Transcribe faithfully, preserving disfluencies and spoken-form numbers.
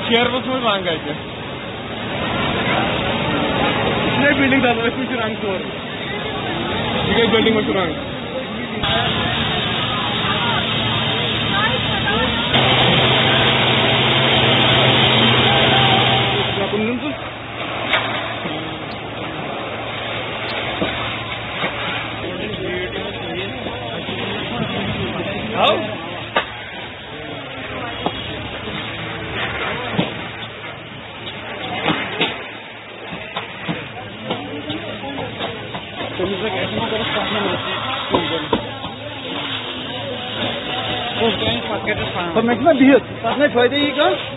शेयरस मज रंग अतः बिल्डिंग दादा रंग तोर यह बिल्डिंग मज रंग तो मैं बिहत फायदे यह